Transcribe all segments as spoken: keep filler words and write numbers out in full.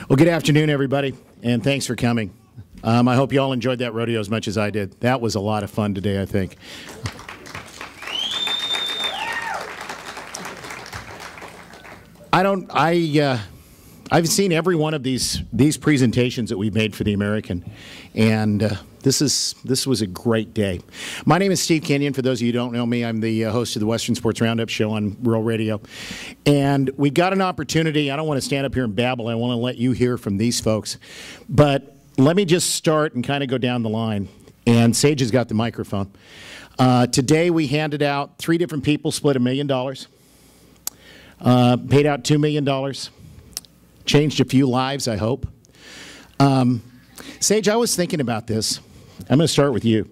Well, good afternoon, everybody, and thanks for coming. Um, I hope you all enjoyed that rodeo as much as I did. That was a lot of fun today, I think. I don't, I, uh, I've seen every one of these these presentations that we've made for the American, and uh, this is this was a great day. My name is Steve Kenyon. For those of you who don't know me, I'm the uh, host of the Western Sports Roundup show on Rural Radio, and we got an opportunity. I don't want to stand up here and babble. I want to let you hear from these folks, but let me just start and kind of go down the line. And Sage has got the microphone. Uh, today we handed out three different people, split a million dollars, uh, paid out two million dollars. Changed a few lives, I hope. Um, Sage, I was thinking about this. I'm going to start with you.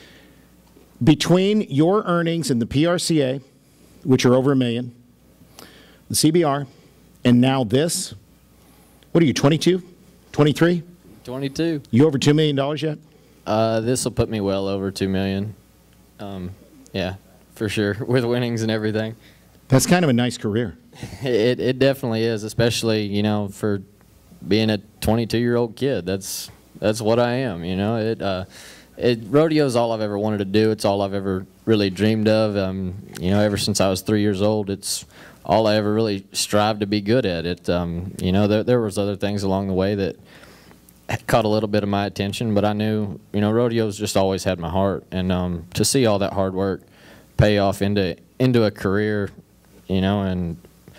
Between your earnings and the P R C A, which are over a million, the C B R, and now this, what are you, twenty-two, twenty-three? twenty-two. You over two million dollars yet? Uh, this will put me well over two million dollars. Um, yeah, for sure, with winnings and everything. That's kind of a nice career. It, it definitely is, especially, you know, for being a twenty-two-year-old kid. That's that's what I am, you know. It, uh, it rodeo is all I've ever wanted to do. It's all I've ever really dreamed of. Um, you know, ever since I was three years old, it's all I ever really strived to be good at. It, um, you know, there, there was other things along the way that caught a little bit of my attention, but I knew, you know, rodeo's just always had my heart. And um, to see all that hard work pay off into into a career, you know, and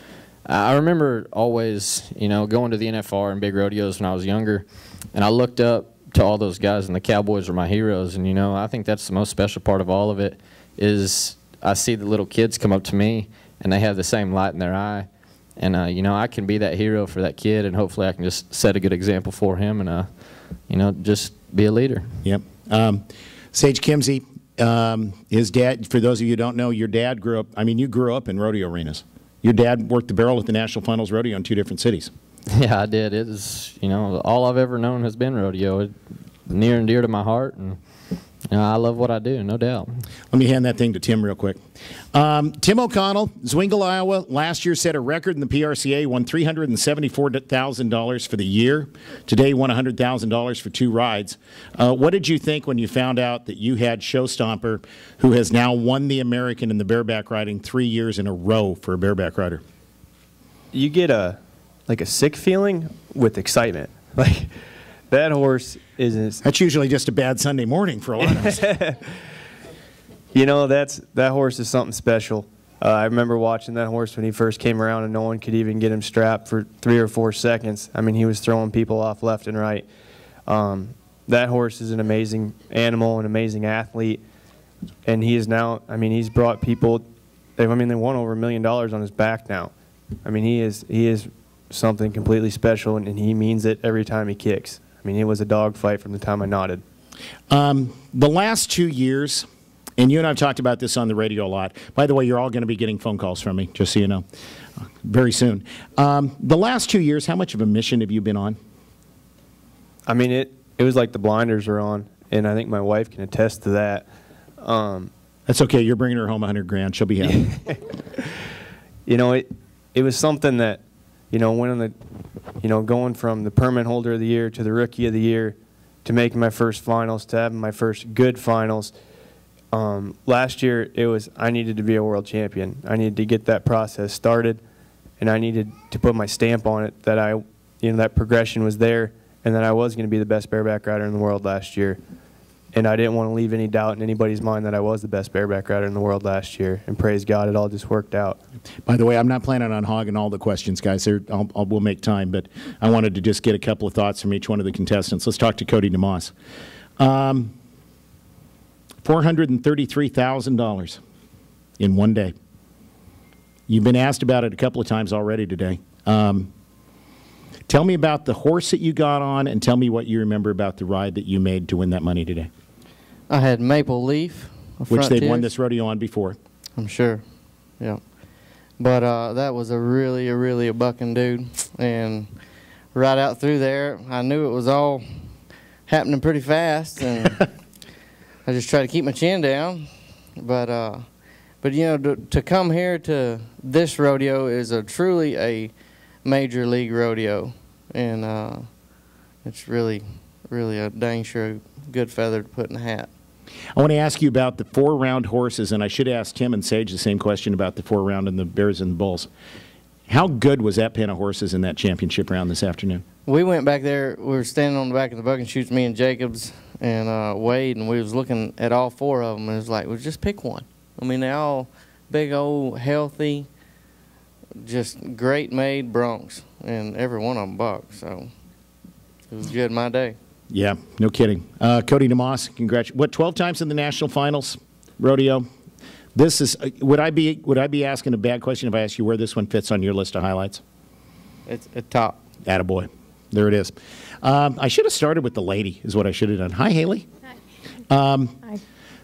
I remember always, you know, going to the N F R and big rodeos when I was younger, and I looked up to all those guys, and the Cowboys were my heroes. And, you know, I think that's the most special part of all of it is I see the little kids come up to me, and they have the same light in their eye. And, uh, you know, I can be that hero for that kid, and hopefully I can just set a good example for him and, uh, you know, just be a leader. Yep. Um, Sage Kimsey, um, his dad, for those of you who don't know, your dad grew up, I mean, you grew up in rodeo arenas. Your dad worked the barrel at the National Finals Rodeo in two different cities. Yeah, I did. It is, you know, all I've ever known has been rodeo. It, near and dear to my heart, and you know, I love what I do, no doubt. Let me hand that thing to Tim real quick. Um, Tim O'Connell, Zwingle, Iowa, last year set a record in the P R C A, won three hundred seventy-four thousand dollars for the year. Today won one hundred thousand dollars for two rides. Uh, what did you think when you found out that you had Showstomper, who has now won the American in the bareback riding three years in a row for a bareback rider? You get a, like a sick feeling with excitement. Like, that horse is... That's usually just a bad Sunday morning for a lot of us. You know, that's, that horse is something special. Uh, I remember watching that horse when he first came around and no one could even get him strapped for three or four seconds. I mean, he was throwing people off left and right. Um, that horse is an amazing animal, an amazing athlete. And he is now, I mean, he's brought people, I mean, they won over a million dollars on his back now. I mean, he is, he is something completely special, and, and he means it every time he kicks. I mean, it was a dogfight from the time I nodded. Um, the last two years, and you and I have talked about this on the radio a lot. By the way, you're all going to be getting phone calls from me, just so you know, uh, very soon. Um, the last two years, how much of a mission have you been on? I mean, it, it was like the blinders were on, and I think my wife can attest to that. Um, That's okay. You're bringing her home a hundred grand. She'll be happy. You know, it, it was something that, you know, winning the, you know, going from the permit holder of the year to the rookie of the year to making my first finals to having my first good finals. Um, last year, it was I needed to be a world champion. I needed to get that process started, and I needed to put my stamp on it that I, you know, that progression was there, and that I was going to be the best bareback rider in the world last year. And I didn't want to leave any doubt in anybody's mind that I was the best bareback rider in the world last year. And praise God, it all just worked out. By the way, I'm not planning on hogging all the questions, guys. I'll, I'll, we'll make time, but I wanted to just get a couple of thoughts from each one of the contestants. Let's talk to Cody DeMoss. Um, four hundred thirty-three thousand dollars in one day. You've been asked about it a couple of times already today. Um, tell me about the horse that you got on, and tell me what you remember about the ride that you made to win that money today. I had Maple Leaf, which they've won this rodeo on before. I'm sure, yeah. But uh, that was a really, a really a bucking dude. And right out through there, I knew it was all happening pretty fast, and I just tried to keep my chin down. But, uh, but you know, to, to come here to this rodeo is a truly a major league rodeo. and uh, it's really, really a dang sure good feather to put in the hat. I want to ask you about the four-round horses, and I should ask Tim and Sage the same question about the four-round and the Bears and the Bulls. How good was that pen of horses in that championship round this afternoon? We went back there. We were standing on the back of the buck and shoots, me and Jacobs and uh, Wade, and we was looking at all four of them, and it was like, well, just pick one. I mean, they all big, old, healthy, just great made broncs, and every one of them bucks. So it was good my day. Yeah, no kidding. Uh, Cody DeMoss, congratulations. What, twelve times in the national finals, rodeo? This is. Uh, would I be would I be asking a bad question if I asked you where this one fits on your list of highlights? It's a top. Attaboy. There it is. Um, I should have started with the lady. Is what I should have done. Hi, Haley. Hi. Um, Hi.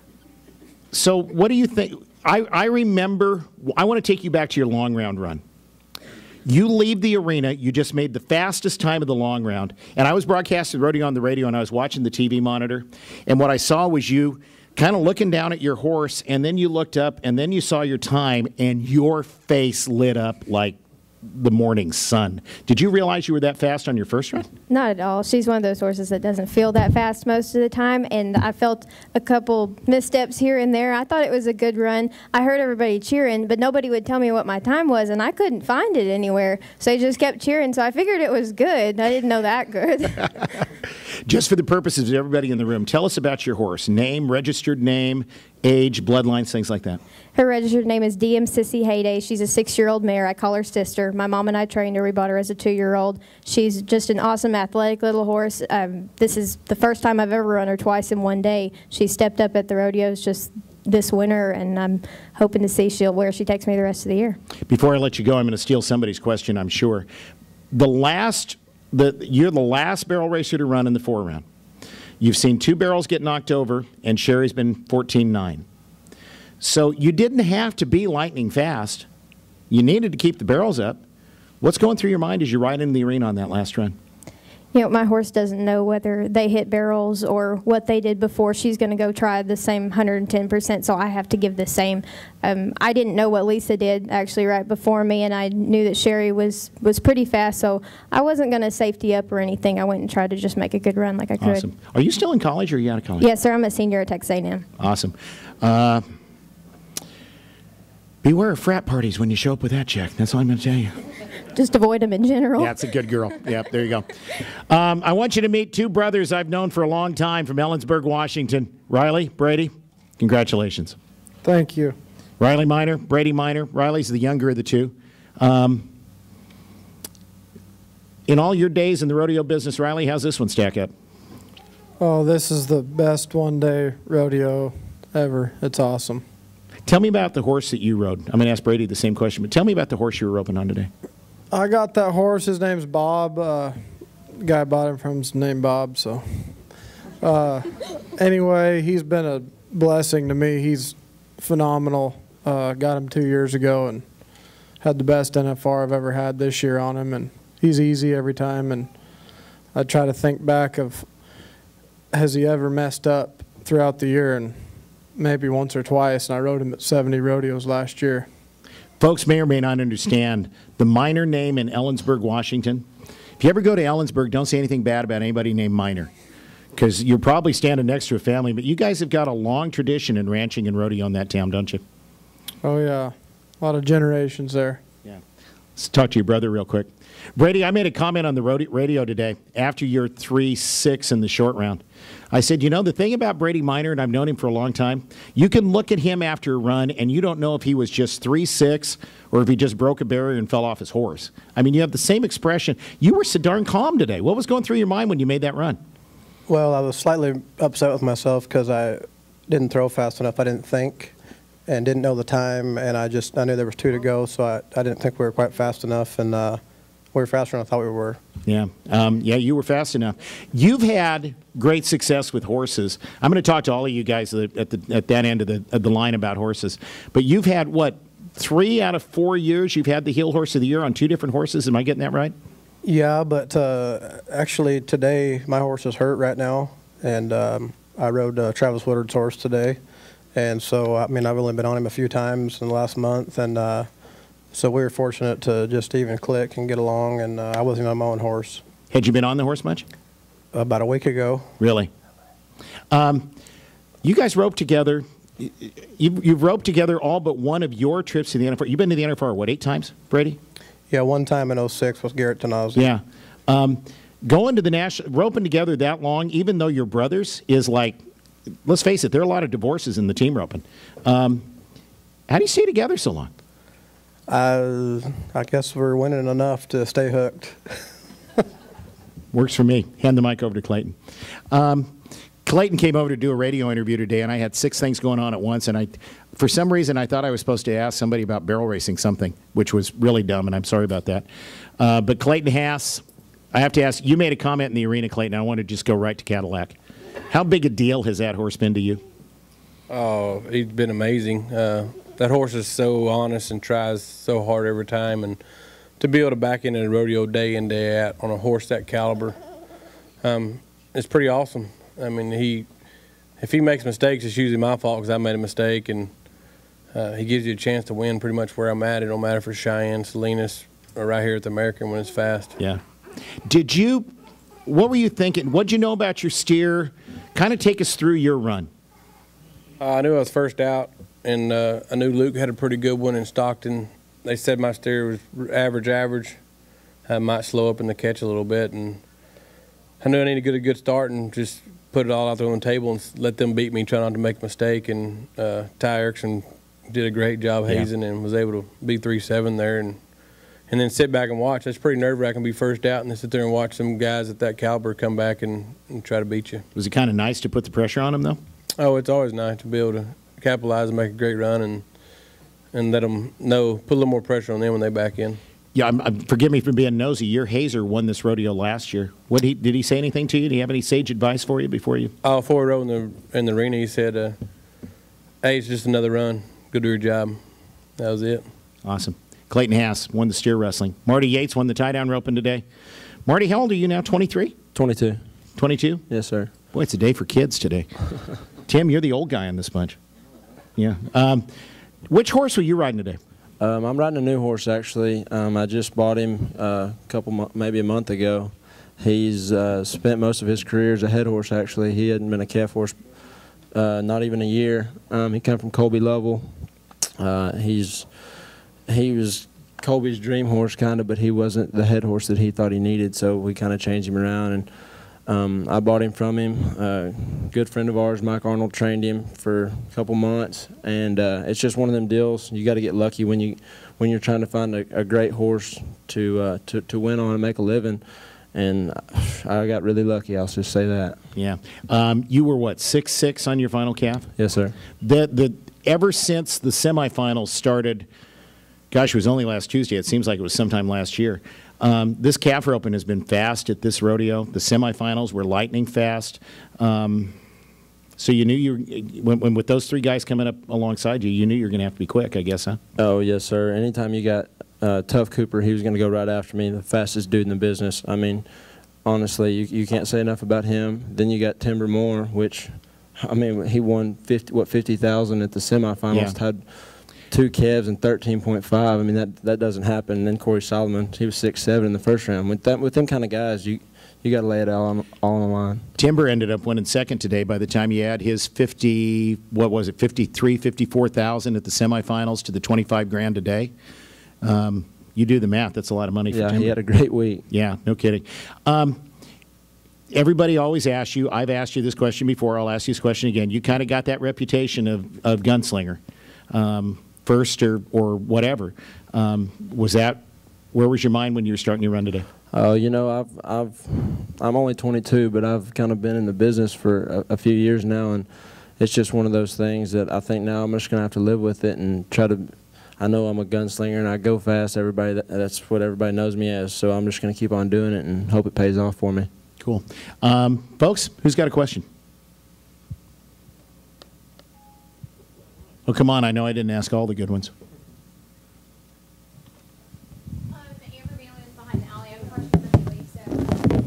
So, what do you think? I I remember. I want to take you back to your long round run. You leave the arena, you just made the fastest time of the long round, and I was broadcasting rodeo on the radio, and I was watching the T V monitor, and what I saw was you kind of looking down at your horse, and then you looked up, and then you saw your time, and your face lit up like the morning sun. Did you realize you were that fast on your first run? Not at all. She's one of those horses that doesn't feel that fast most of the time, and I felt a couple missteps here and there. I thought it was a good run. I heard everybody cheering, but nobody would tell me what my time was, and I couldn't find it anywhere. So they just kept cheering, so I figured it was good. I didn't know that good. Just for the purposes of everybody in the room, tell us about your horse. Name, registered name, age, bloodlines, things like that. Her registered name is D M Sissy Heyday. She's a six-year-old mare. I call her sister. My mom and I trained her. We bought her as a two-year-old. She's just an awesome, athletic little horse. Um, this is the first time I've ever run her twice in one day. She stepped up at the rodeos just this winter, and I'm hoping to see she'll where she takes me the rest of the year. Before I let you go, I'm going to steal somebody's question, I'm sure. The last, the you're the last barrel racer to run in the four round. You've seen two barrels get knocked over, and Sherry's been fourteen nine. So you didn't have to be lightning fast. You needed to keep the barrels up. What's going through your mind as you ride into the arena on that last run? You know, my horse doesn't know whether they hit barrels or what they did before. She's going to go try the same one hundred ten percent, so I have to give the same. Um, I didn't know what Lisa did actually right before me, and I knew that Sherry was, was pretty fast, so I wasn't going to safety up or anything. I went and tried to just make a good run like I could. Awesome. Are you still in college or are you out of college? Yes, sir. I'm a senior at Texas A and M. Awesome. Uh, beware of frat parties when you show up with that check. That's all I'm going to tell you. Just avoid them in general. Yeah, that's a good girl. Yep, there you go. Um, I want you to meet two brothers I've known for a long time from Ellensburg, Washington. Riley, Brady, congratulations. Thank you. Riley Minor, Brady Minor. Riley's the younger of the two. Um, in all your days in the rodeo business, Riley, how's this one stack up? Oh, this is the best one-day rodeo ever. It's awesome. Tell me about the horse that you rode. I'm going to ask Brady the same question, but tell me about the horse you were roping on today. I got that horse. His name's Bob. Uh, guy bought him from his name Bob. So, uh, anyway, he's been a blessing to me. He's phenomenal. Uh, got him two years ago and had the best N F R I've ever had this year on him. And he's easy every time. And I try to think back of has he ever messed up throughout the year, and maybe once or twice. And I rode him at seventy rodeos last year. Folks may or may not understand the Minor name in Ellensburg, Washington. If you ever go to Ellensburg, don't say anything bad about anybody named Minor, because you're probably standing next to a family. But you guys have got a long tradition in ranching and rodeo in that town, don't you? Oh, yeah. A lot of generations there. Yeah. Let's talk to your brother real quick. Brady, I made a comment on the radio today after your three six in the short round. I said, you know, the thing about Brady Minor, and I've known him for a long time, you can look at him after a run, and you don't know if he was just three six or if he just broke a barrier and fell off his horse. I mean, you have the same expression. You were so darn calm today. What was going through your mind when you made that run? Well, I was slightly upset with myself because I didn't throw fast enough. I didn't think and didn't know the time, and I just I knew there was two to go, so I, I didn't think we were quite fast enough, and uh, we were faster than I thought we were. Yeah, um, yeah, you were fast enough. You've had great success with horses. I'm going to talk to all of you guys at, the, at that end of the, of the line about horses. But you've had, what, three out of four years you've had the heel horse of the year on two different horses? Am I getting that right? Yeah, but uh, actually today my horse is hurt right now, and um, I rode uh, Travis Woodard's horse today. And so, I mean, I've only been on him a few times in the last month, and uh, so we were fortunate to just even click and get along, and uh, I wasn't on my own horse. Had you been on the horse much? About a week ago. Really? Um, you guys roped together. You, you've roped together all but one of your trips to the N F R. You've been to the N F R, what, eight times, Brady? Yeah, one time in oh six with Garrett Tanazi. Yeah. Um, going to the national, roping together that long, even though you're brothers, is like, let's face it, there are a lot of divorces in the team roping. Um, how do you stay together so long? Uh, I guess we're winning enough to stay hooked. Works for me. Hand the mic over to Clayton. Um, Clayton came over to do a radio interview today, and I had six things going on at once, and I, for some reason, I thought I was supposed to ask somebody about barrel racing something, which was really dumb, and I'm sorry about that. Uh, but Clayton Haas, I have to ask, you made a comment in the arena, Clayton. I want to just go right to Cadillac. How big a deal has that horse been to you? Oh, he's been amazing. Uh, that horse is so honest and tries so hard every time, and to be able to back into the rodeo day in, day out on a horse that caliber, um, it's pretty awesome. I mean, he, if he makes mistakes, it's usually my fault because I made a mistake, and uh, he gives you a chance to win pretty much where I'm at. It don't matter if it's Cheyenne, Salinas, or right here at the American when it's fast. Yeah. Did you, what were you thinking? What did you know about your steer? Kind of take us through your run. Uh, I knew I was first out, and uh, I knew Luke had a pretty good one in Stockton. They said my steer was average, average. I might slow up in the catch a little bit, and I knew I needed to get a good start and just put it all out there on the table and let them beat me, try not to make a mistake. And uh, Ty Erickson did a great job hazing, yeah, and was able to be three seven there, and and then sit back and watch. That's pretty nerve-wracking to be first out and then sit there and watch some guys at that caliber come back and, and try to beat you. Was it kind of nice to put the pressure on them, though? Oh, it's always nice to be able to capitalize and make a great run and and let them know, put a little more pressure on them when they back in. Yeah, I'm, I'm, forgive me for being nosy. Your Hazer won this rodeo last year. What he, did he say anything to you? Did he have any sage advice for you before you? Oh, before we rode in the, in the arena, he said, uh, hey, it's just another run. Go do your job. That was it. Awesome. Clayton Haas won the steer wrestling. Marty Yates won the tie-down roping today. Marty, how old are you now, twenty-three? twenty-two. twenty-two? Yes, sir. Boy, it's a day for kids today. Tim, you're the old guy in this bunch. Yeah. Um, which horse were you riding today? Um, I'm riding a new horse, actually. Um, I just bought him uh, a couple, maybe a month ago. He's uh, spent most of his career as a head horse, actually. He hadn't been a calf horse uh, not even a year. Um, he came from Colby Lovell. Uh, he's he was Colby's dream horse, kind of, but he wasn't the head horse that he thought he needed, so we kind of changed him around. And um, I bought him from him. A good friend of ours, Mike Arnold, trained him for a couple months, and uh, it's just one of them deals. You got to get lucky when you when you're trying to find a, a great horse to, uh, to to win on and make a living. And I got really lucky. I'll just say that. Yeah. Um, you were what, six six on your final calf? Yes, sir. The the ever since the semifinals started, gosh, it was only last Tuesday. It seems like it was sometime last year. Um, this calf roping has been fast at this rodeo. The semifinals were lightning fast. Um, so you knew you were, when, when with those three guys coming up alongside you, you knew you were going to have to be quick, I guess, huh? Oh, yes, sir. Anytime you got uh, Tough Cooper, he was going to go right after me, the fastest dude in the business. I mean, honestly, you, you can't say enough about him. Then you got Timber Moore, which, I mean, he won fifty, what, fifty thousand at the semifinals, Yeah. had two calves and thirteen point five. I mean, that that doesn't happen. And then Corey Solomon, he was six seven in the first round. With that, with them kind of guys, you you got to lay it all on, all on the line. Timber ended up winning second today. By the time you add his fifty, what was it, fifty-three, fifty-four thousand at the semifinals to the twenty-five grand a day, um, you do the math. That's a lot of money for Yeah, Timber. he had a great week. Yeah, no kidding. Um, everybody always asks you. I've asked you this question before. I'll ask you this question again. You kind of got that reputation of of gunslinger. Um, first or, or whatever. Um, was that, where was your mind when you were starting your run today? Oh, uh, you know, I've, I've, I'm only twenty-two, but I've kind of been in the business for a, a few years now, and it's just one of those things that I think now I'm just going to have to live with it and try to, I know I'm a gunslinger and I go fast. Everybody, that, that's what everybody knows me as, so I'm just going to keep on doing it and hope it pays off for me. Cool. Um, folks, who's got a question? Oh, come on, I know I didn't ask all the good ones. Um, Amber Bailey is behind the alley. I have a question for Haley.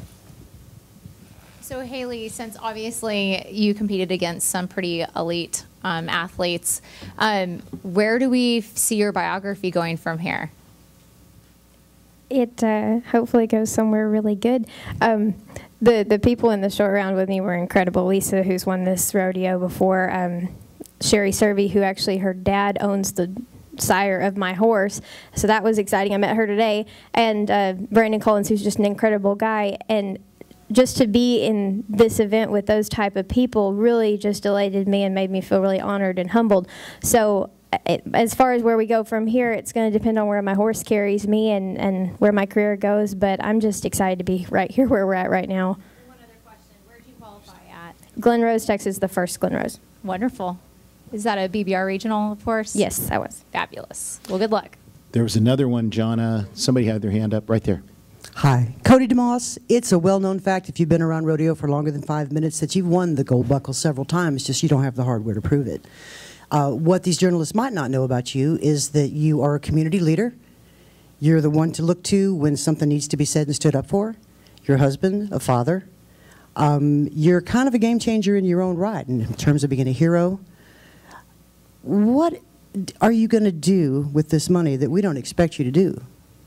So, so Haley, since obviously you competed against some pretty elite um, athletes, um, where do we see your biography going from here? It uh, hopefully goes somewhere really good. Um, the the people in the short round with me were incredible. Lisa, who's won this rodeo before, um, Sherry Servey, who actually her dad owns the sire of my horse, so that was exciting. I met her today, and uh, Brandon Collins, who's just an incredible guy, and just to be in this event with those type of people really just elated me and made me feel really honored and humbled. So it, as far as where we go from here, it's going to depend on where my horse carries me and, and where my career goes, but I'm just excited to be right here where we're at right now. One other question. Where did you qualify at? Glen Rose, Texas, the first Glen Rose. Wonderful. Is that a B B R regional, of course? Yes, I was. Fabulous. Well, good luck. There was another one, John. Uh, somebody had their hand up right there. Hi, Cody DeMoss. It's a well-known fact, if you've been around rodeo for longer than five minutes, that you've won the gold buckle several times, just you don't have the hardware to prove it. Uh, what these journalists might not know about you is that you are a community leader. You're the one to look to when something needs to be said and stood up for. You're a husband, a father. Um, you're kind of a game changer in your own right in terms of being a hero. What are you going to do with this money that we don't expect you to do?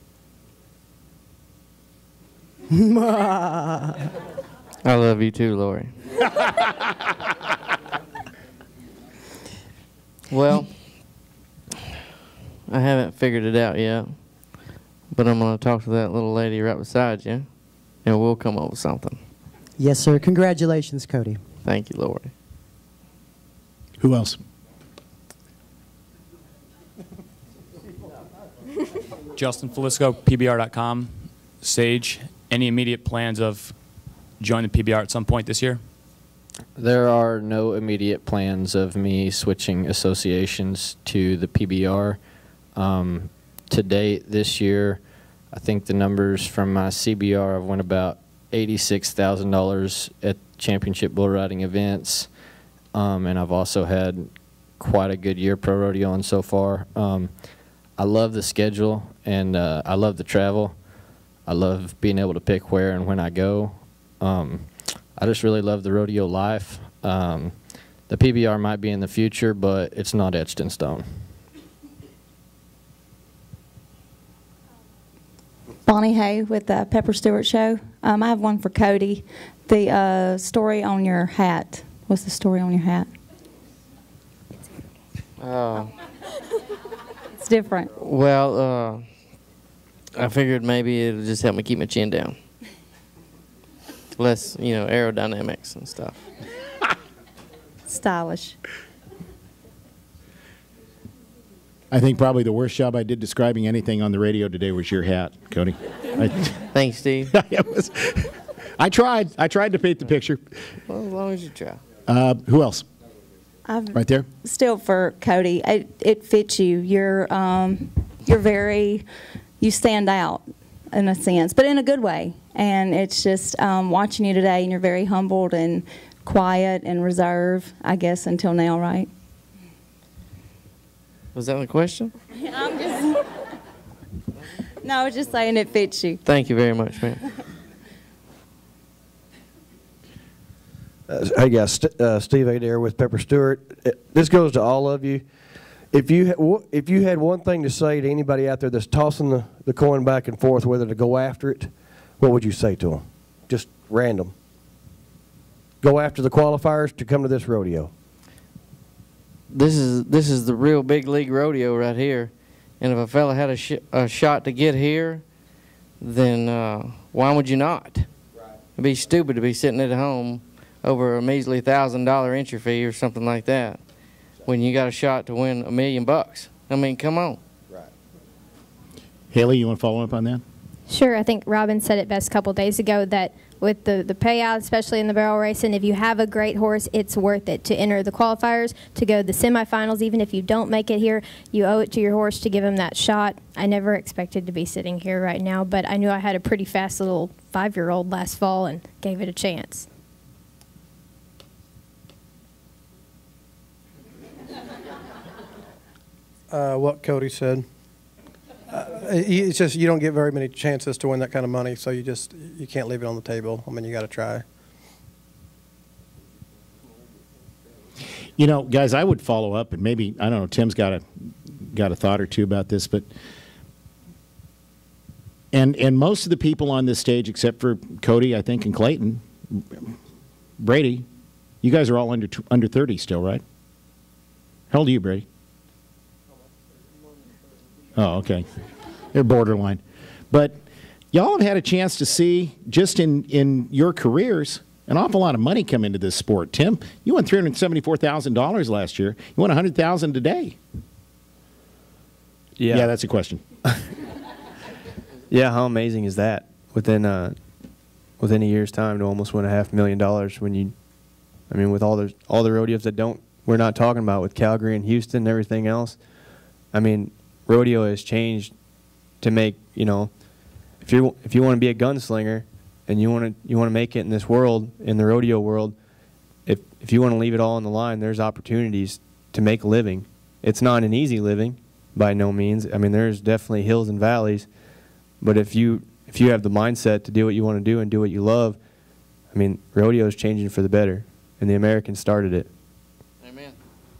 I love you too, Lori. Well, I haven't figured it out yet, but I'm going to talk to that little lady right beside you, and we'll come up with something. Yes, sir. Congratulations, Cody. Thank you, Lori. Who else? Justin Falisco, P B R dot com. Sage, any immediate plans of joining the P B R at some point this year? There are no immediate plans of me switching associations to the P B R. Um, to date this year, I think the numbers from my C B R have won about eighty-six thousand dollars at championship bull riding events, um, and I've also had quite a good year pro rodeoing so far. Um, I love the schedule, and uh, I love the travel. I love being able to pick where and when I go. Um, I just really love the rodeo life. Um, the P B R might be in the future, but it's not etched in stone. Bonnie Hay with the Pepper Stewart Show. Um, I have one for Cody. The uh, story on your hat. What's the story on your hat? Oh. It's different. Well, uh, I figured maybe it'll just help me keep my chin down. Less, you know, aerodynamics and stuff. Stylish. I think probably the worst job I did describing anything on the radio today was your hat, Cody. I, Thanks, Steve. it was, I tried. I tried to paint the picture. Well, as long as you try. Uh, who else? I've Right there. Still for Cody, it, it fits you. You're um, you're very, you stand out in a sense, but in a good way. And it's just um, watching you today, and you're very humbled and quiet and reserved, I guess, until now, right? Was that the question? I'm just, no, I was just saying it fits you. Thank you very much, man. Uh, hey guys, St uh, Steve Adair with Pepper Stewart. Uh, this goes to all of you. If you ha if you had one thing to say to anybody out there that's tossing the, the coin back and forth whether to go after it, what would you say to them? Just random. Go after the qualifiers to come to this rodeo. This is this is the real big league rodeo right here, and if a fella had a, sh a shot to get here, then uh, why would you not? Right. It'd be stupid to be sitting at home over a measly thousand dollar entry fee or something like that when you got a shot to win a million bucks. I mean, come on. Right. Haley, you want to follow up on that? Sure. I think Robin said it best a couple days ago that with the, the payout, especially in the barrel racing, if you have a great horse, it's worth it to enter the qualifiers, to go to the semifinals. Even if you don't make it here, you owe it to your horse to give him that shot. I never expected to be sitting here right now, but I knew I had a pretty fast little five-year-old last fall and gave it a chance. Uh, what Cody said. Uh, it's just you don't get very many chances to win that kind of money, so you just you can't leave it on the table. I mean, you got to try. You know, guys, I would follow up, and maybe I don't know. Tim's got a got a thought or two about this, but And and most of the people on this stage, except for Cody, I think, and Clayton, Brady, you guys are all under under thirty still, right? How old are you, Brady? Oh, okay. They're borderline. But y'all have had a chance to see, just in, in your careers, an awful lot of money come into this sport. Tim, you won three hundred seventy-four thousand dollars last year. You won one hundred thousand dollars today. Yeah. Yeah, that's a question. Yeah, how amazing is that? Within uh, within a year's time to almost win a half million dollars when you, I mean, with all the all the rodeos that don't, we're not talking about, with Calgary and Houston and everything else. I mean, rodeo has changed to make, you know, if you if you want to be a gunslinger and you want to you want to make it in this world, in the rodeo world, if if you want to leave it all on the line, there's opportunities to make a living. It's not an easy living by no means. I mean, there's definitely hills and valleys. But if you if you have the mindset to do what you want to do and do what you love, I mean, rodeo is changing for the better, and the American started it. Amen.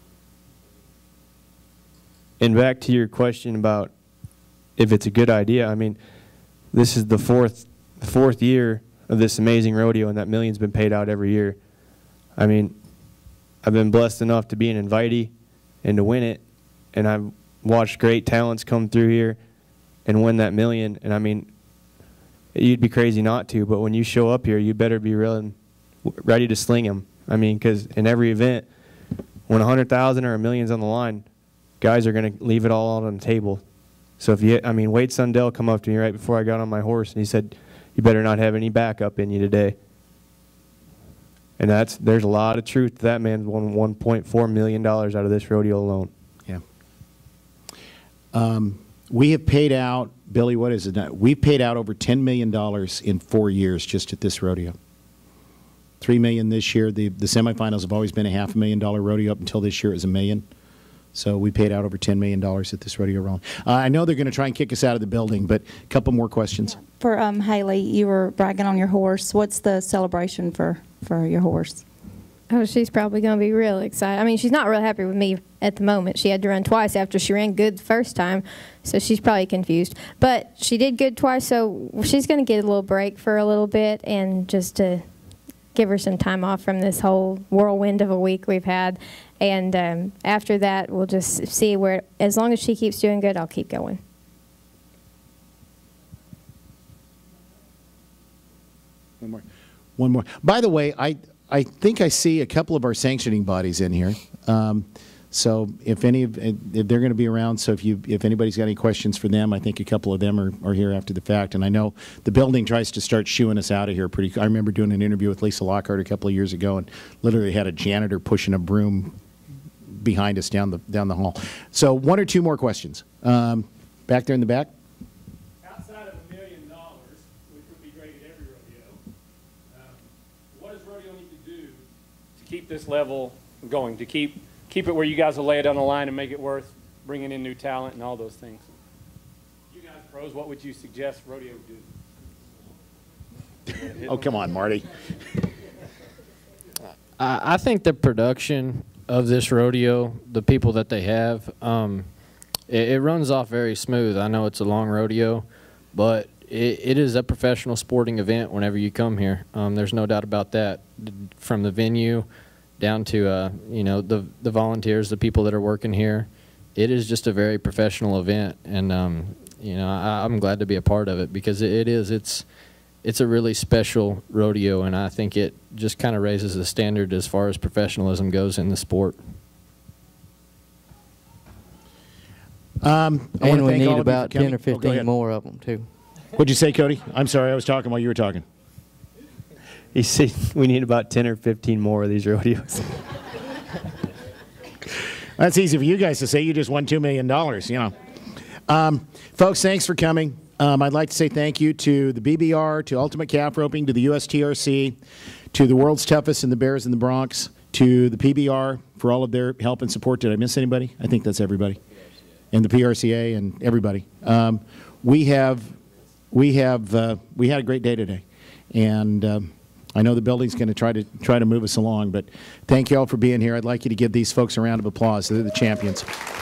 And back to your question about if it's a good idea, I mean, this is the fourth the fourth year of this amazing rodeo, and that million's been paid out every year. I mean, I've been blessed enough to be an invitee and to win it, and I've watched great talents come through here and win that million. And I mean, you'd be crazy not to, but when you show up here, you better be real ready to sling them. I mean, because in every event, when a hundred thousand or a million's on the line, guys are going to leave it all out on the table. So if you, I mean, Wade Sundell come up to me right before I got on my horse, and he said, "You better not have any backup in you today." And that's there's a lot of truth to that. Man won one point four million dollars out of this rodeo alone. Yeah. Um. We have paid out, Billy, what is it now? We've paid out over ten million dollars in four years just at this rodeo. three million dollars this year. The, the semifinals have always been a half a million dollar rodeo. Up until this year, it was a million. So we paid out over ten million dollars at this rodeo round. Uh, I know they're going to try and kick us out of the building, but a couple more questions. For um, Haley, you were bragging on your horse. What's the celebration for, for your horse? Oh, she's probably going to be real excited. I mean, she's not real happy with me at the moment. She had to run twice after she ran good the first time, so she's probably confused. But she did good twice, so she's going to get a little break for a little bit, and just to give her some time off from this whole whirlwind of a week we've had. And um, after that, we'll just see where, as long as she keeps doing good, I'll keep going. One more. One more. By the way, I... I think I see a couple of our sanctioning bodies in here. Um, so if any of, if they're going to be around, so if you if anybody's got any questions for them, I think a couple of them are, are here after the fact. And I know the building tries to start shooing us out of here pretty. I remember doing an interview with Lisa Lockhart a couple of years ago, and literally had a janitor pushing a broom behind us down the down the hall. So one or two more questions. Um, back there in the back. Outside of a million dollars, which would be great at every rodeo, um, what does rodeo need to do to keep this level going, to keep keep it where you guys will lay it on the line and make it worth bringing in new talent and all those things? You guys pros, what would you suggest rodeo do? Oh, come on, Marty. I, I think the production of this rodeo, the people that they have, um, it, it runs off very smooth. I know it's a long rodeo, but it, it is a professional sporting event whenever you come here. Um, there's no doubt about that. From the venue down to uh, you know the the volunteers, the people that are working here, it is just a very professional event, and um, you know I, I'm glad to be a part of it, because it, it is it's it's a really special rodeo, and I think it just kind of raises the standard as far as professionalism goes in the sport. Um, I and we thank need all of you about for coming. ten or Oh, go fifteen ahead. more of them too. What'd you say, Cody? I'm sorry, I was talking while you were talking. He said we need about ten or fifteen more of these rodeos. That's easy for you guys to say. You just won two million dollars, you know. Um, folks, thanks for coming. Um, I'd like to say thank you to the B B R, to Ultimate Calf Roping, to the U S T R C, to the World's Toughest and the Bears in the Bronx, to the P B R for all of their help and support. Did I miss anybody? I think that's everybody. And the P R C A and everybody. Um, we have, we have, uh, we had a great day today. And um, I know the building's going to try to try to move us along, but thank you all for being here. I'd like you to give these folks a round of applause. They're the champions.